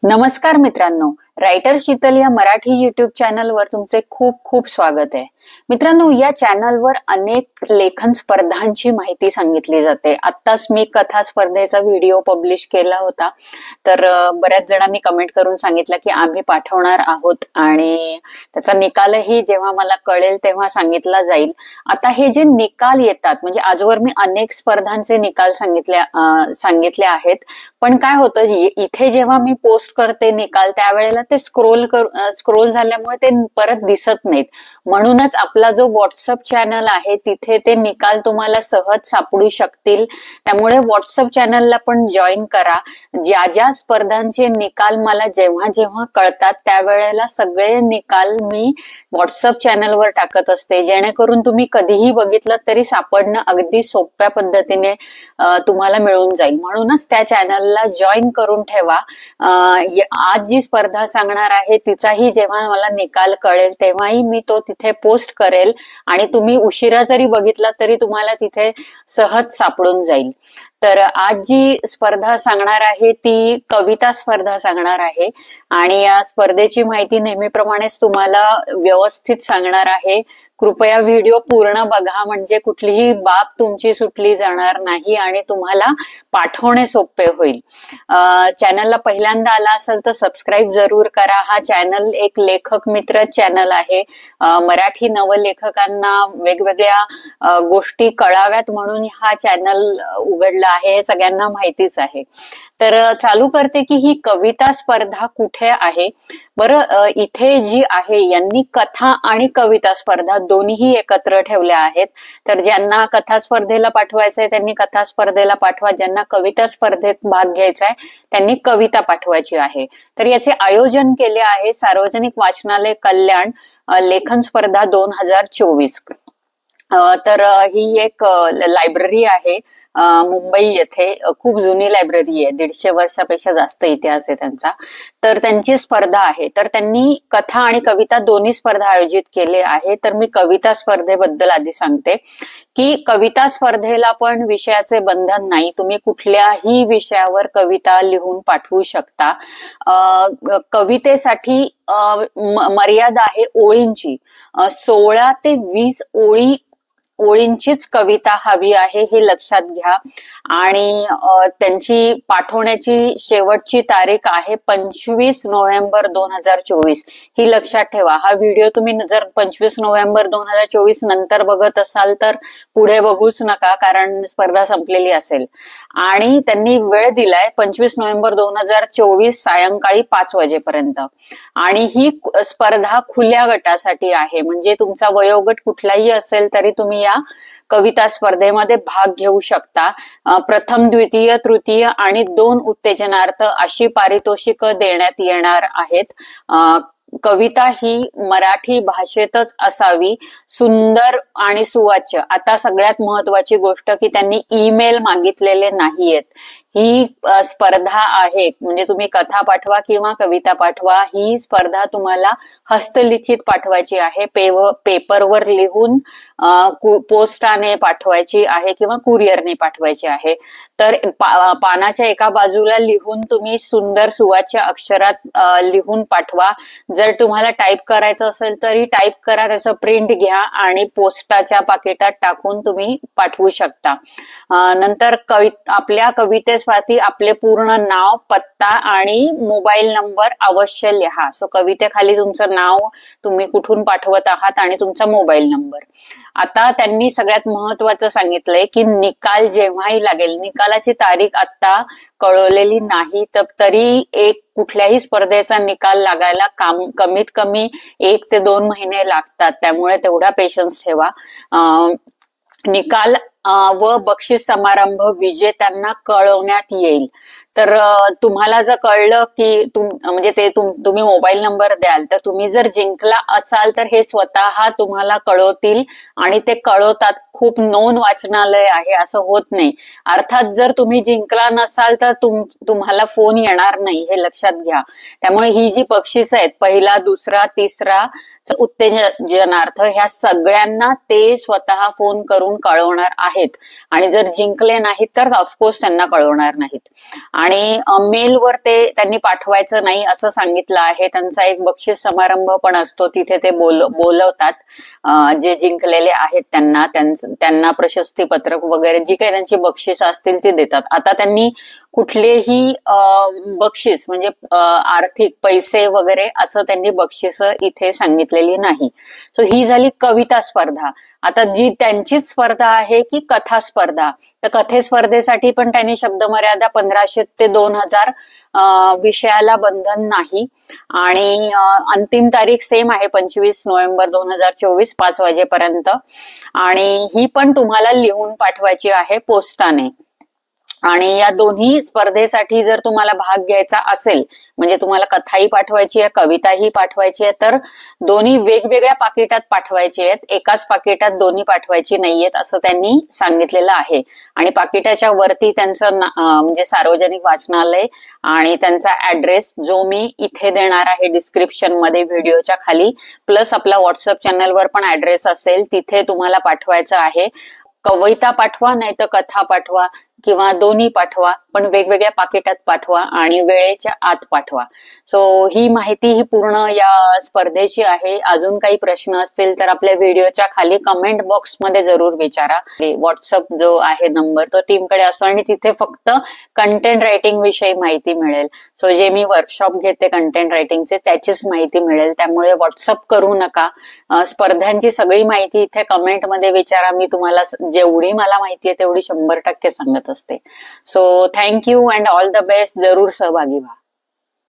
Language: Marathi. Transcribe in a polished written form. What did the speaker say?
नमस्कार मित्रांनो, रायटर शीतल या मराठी युट्यूब चॅनलवर तुमचे खूप खूप स्वागत आहे. मित्रांनो, या चॅनलवर अनेक लेखन स्पर्धांची माहिती सांगितली जाते. आत्ताच मी कथा स्पर्धेचा व्हिडिओ पब्लिश केला होता, तर बऱ्याच जणांनी कमेंट करून सांगितलं की आम्ही पाठवणार आहोत आणि त्याचा निकालही जेव्हा मला कळेल तेव्हा सांगितला जाईल. आता हे जे निकाल येतात, म्हणजे आजवर मी अनेक स्पर्धांचे निकाल सांगितले आहेत, पण काय होतं इथे जेव्हा मी पोस्ट करते निकाल त्यावेळेला ते स्क्रोल झाल्यामुळे ते परत दिसत नाहीत. म्हणूनच आपला जो व्हॉट्सअप चॅनल आहे तिथे ते निकाल तुम्हाला सहज सापडू शकतील. त्यामुळे व्हॉट्सअप चॅनलला पण जॉईन करा. ज्या ज्या स्पर्धांचे निकाल मला जेव्हा जेव्हा कळतात त्यावेळेला सगळे निकाल मी व्हॉट्सअप चॅनलवर टाकत असते, जेणेकरून तुम्ही कधीही बघितलं तरी सापडणं अगदी सोप्या पद्धतीने तुम्हाला मिळून जाईल. म्हणूनच त्या चॅनलला जॉईन करून ठेवा. आज जी स्पर्धा सांगणार आहे तिचाही जेव्हा मला निकाल कळेल तेव्हाही मी तो तिथे पोस्ट करेल आणि तुम्ही उशिरा जरी बघितला तरी तुम्हाला तिथे सहज सापडून जाईल. तर आज जी स्पर्धा सांगणार आहे ती कविता स्पर्धा सांगणार आहे आणि या स्पर्धेची माहिती नेहमीप्रमाणेच तुम्हाला व्यवस्थित सांगणार आहे. कृपया व्हिडिओ पूर्ण बघा, म्हणजे कुठलीही बाब तुमची सुटली जाणार नाही आणि तुम्हाला पाठवणे सोपे होईल. चॅनलला पहिल्यांदा आला असेल तर सबस्क्राईब जरूर करा. हा चॅनल एक लेखक मित्र चॅनल आहे. मराठी नवलेखकांना वेगवेगळ्या गोष्टी कळाव्यात म्हणून हा चॅनल उघडला आहे, हे सगळ्यांना माहितीच आहे. तर चालू करते की ही कविता स्पर्धा कुठे आहे. बरं, इथे जी आहे यांनी कथा आणि कविता स्पर्धा दोन्हीही एकत्र ठेवल्या आहेत. तर ज्यांना कथा स्पर्धेला पाठवायचंय त्यांनी कथा स्पर्धेला पाठवा, ज्यांना कविता स्पर्धेत भाग घ्यायचा आहे त्यांनी कविता पाठवायची आहे. तर याचे आयोजन केले आहे सार्वजनिक वाचनालय कल्याण लेखन स्पर्धा 2024. तर ही एक लायब्ररी आहे मुंबई येथे. खूप जुनी लायब्ररी आहे, 150 वर्षापेक्षा जास्त इतिहास आहे त्यांचा. तर त्यांची स्पर्धा आहे. तर त्यांनी कथा आणि कविता दोन्ही स्पर्धा आयोजित केले आहे. तर मी कविता स्पर्धेबद्दल आधी सांगते की कविता स्पर्धेला पण विषयाचे बंधन नाही. तुम्ही कुठल्याही विषयावर कविता लिहून पाठवू शकता. कवितेसाठी मर्यादा आहे ओळींची. 16 ते 20 ओळींचीच कविता हवी आहे, हे लक्षात घ्या. आणि त्यांची पाठवण्याची शेवटची तारीख आहे 25 नोव्हेंबर 2024. ही लक्षात ठेवा. हा व्हिडिओ तुम्ही जर 25 नोव्हेंबर 2024 नंतर बघत असाल तर पुढे बघूच नका, कारण स्पर्धा संपलेली असेल. आणि त्यांनी वेळ दिलाय 25 नोव्हेंबर 2024 सायंकाळी 5 वाजेपर्यंत. आणि ही स्पर्धा खुल्या गटासाठी आहे, म्हणजे तुमचा वयोगट कुठलाही असेल तरी तुम्ही या कविता स्पर्धेमध्ये भाग घेऊ शकता. प्रथम, द्वितीय, तृतीय आणि 2 उत्तेजनार्थ अशी पारितोषिक देण्यात येणार आहेत. कविता ही मराठी भाषेतच असावी, सुंदर आणि सुवाच्य. आता सगळ्यात महत्वाची गोष्ट की त्यांनी ईमेल मागितलेले नाहीयेत. ही स्पर्धा आहे, म्हणजे तुम्ही कथा पाठवा किंवा कविता पाठवा, ही स्पर्धा तुम्हाला हस्तलिखित पाठवायची आहे. पेपरवर लिहून पोस्टाने पाठवायची आहे किंवा कुरिअरने पाठवायची आहे. तर पानाच्या एका बाजूला लिहून तुम्ही सुंदर सुवाच्य अक्षरात लिहून पाठवा. जर तुम्हाला टाईप करायचं असेल तरी टाईप करा, त्याचं प्रिंट घ्या आणि पोस्टाच्या पाकिटात टाकून तुम्ही पाठवू शकता. नंतर आपल्या कवितेसाठी आपले पूर्ण नाव, पत्ता आणि मोबाईल नंबर अवश्य लिहा. सो कवितेखाली तुमचं नाव, तुम्ही कुठून पाठवत आहात आणि तुमचा मोबाईल नंबर. आता त्यांनी सगळ्यात महत्वाचं सांगितलंय की निकाल जेव्हाही लागेल, निकालाची तारीख आता कळवलेली नाही, तरी कुठल्याही स्पर्धेचा निकाल लागायला कमीत कमी 1 ते 2 महिने लागतात. त्यामुळे तेवढा पेशन्स ठेवा. निकाल व बक्षीस समारंभ विजेत्यांना कळवण्यात येईल. तर तुम्हाला जर कळलं की म्हणजे ते तुम्ही मोबाईल नंबर द्याल, तर तुम्ही जर जिंकला असाल तर हे स्वतः तुम्हाला कळवतील आणि ते कळवतात. खूप नोंद वाचनालय आहे, असं होत नाही. अर्थात जर तुम्ही जिंकला नसाल तर तुम्हाला फोन येणार नाही, हे लक्षात घ्या. त्यामुळे ही जी बक्षीस आहेत, पहिला, दुसरा, तिसरा उत्तेजनार्थ, ह्या सगळ्यांना ते स्वतः फोन करून कळवणार आहेत आणि जर जिंकले नाहीत तर ऑफकोर्स त्यांना कळवणार नाहीत. आणि मेलवर ते त्यांनी पाठवायचं नाही असं सांगितलं आहे. त्यांचा एक बक्षीस समारंभ पण असतो, तिथे ते बोलवतात जे जिंकलेले आहेत त्यांना प्रशस्ती पत्रक वगैरे जी काही त्यांची बक्षीस असतील ती देतात. आता त्यांनी कुठलेही बक्षीस म्हणजे आर्थिक पैसे वगैरे असं त्यांनी बक्षीस इथे सांगितलेली नाही. सो ही झाली कविता स्पर्धा. आता जी त्यांचीच स्पर्धा आहे की कथा स्पर्धा, तर कथे स्पर्धेसाठी पण त्यांनी शब्दमर्यादा 1500 ते 2000 विषयाला बंधन नाही आणि अंतिम तारीख सेम आहे 25 नोव्हेंबर 2024 5 वाजेपर्यंत. आणि ही पण तुम्हाला लिहून पाठवायची आहे पोस्टाने. आणि या दोन्ही स्पर्धेसाठी जर तुम्हाला भाग घ्यायचा असेल, म्हणजे तुम्हाला कथाही पाठवायची आहे कविताही पाठवायची आहे, तर दोन्ही वेगवेगळ्या पाकिटात पाठवायची आहेत, एकाच पाकिटात दोन्ही पाठवायची नाहीयेत असं त्यांनी सांगितलेलं आहे. आणि पाकिटाच्या वरती त्यांचं म्हणजे सार्वजनिक वाचनालय आणि त्यांचा ऍड्रेस जो मी इथे देणार आहे डिस्क्रिप्शन मध्ये व्हिडिओच्या खाली, प्लस आपला व्हॉट्सअप चॅनलवर पण ऍड्रेस असेल, तिथे तुम्हाला पाठवायचं आहे. कविता पाठवा नाही तर कथा पाठवा किंवा दोन्ही पाठवा, पण वेगवेगळ्या पाकिटात पाठवा आणि वेळेच्या आत पाठवा. सो ही माहिती ही पूर्ण या स्पर्धेची आहे. अजून काही प्रश्न असतील तर आपल्या व्हिडिओच्या खाली कमेंट बॉक्समध्ये जरूर विचारा. व्हॉट्सअप जो आहे नंबर तो टीमकडे असतो आणि तिथे फक्त कंटेंट रायटिंग विषयी माहिती मिळेल. सो जे मी वर्कशॉप घेते कंटेंट रायटिंगचे त्याचीच माहिती मिळेल, त्यामुळे व्हॉट्सअप करू नका. स्पर्धांची सगळी माहिती इथे कमेंटमध्ये विचारा. मी तुम्हाला जेवढी मला माहिती आहे तेवढी 100% सांगत असते. So thank you and all the best. जरूर सहभागी व्हा.